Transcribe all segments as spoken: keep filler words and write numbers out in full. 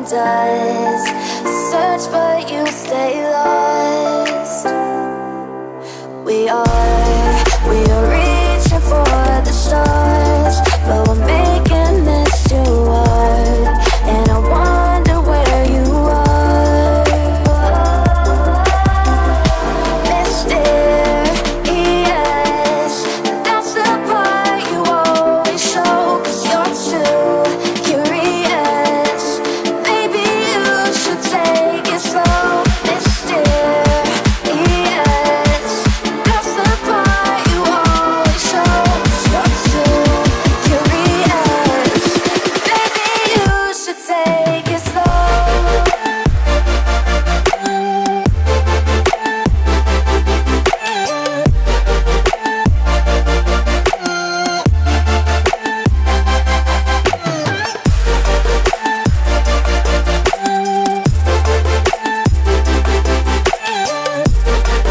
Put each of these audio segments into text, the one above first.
does. Search but you stay lost. We are, we are reaching for the stars, but we're making this too hard. And I wonder where you are. Mysterious, that's the part you always show. 'Cause you're too curious. Maybe you should take it slow. Mysterious, that's the part you always show. 'Cause you're too curious. Maybe you should take it slow.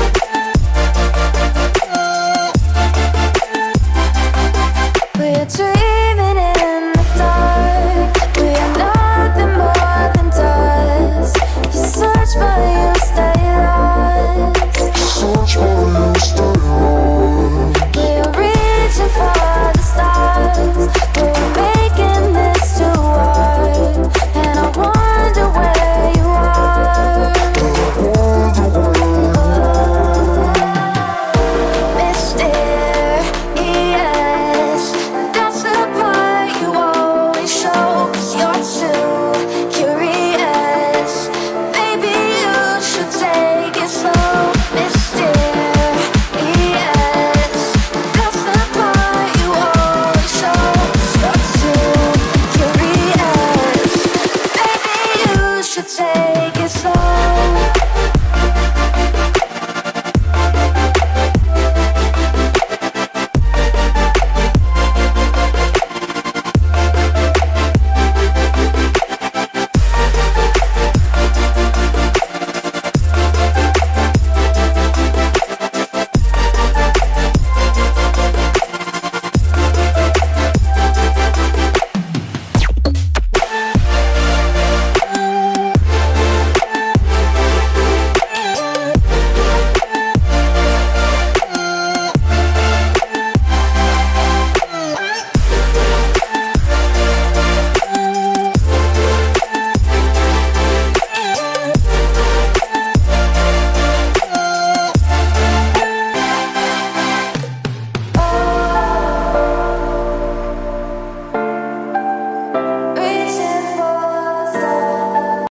We're dreaming.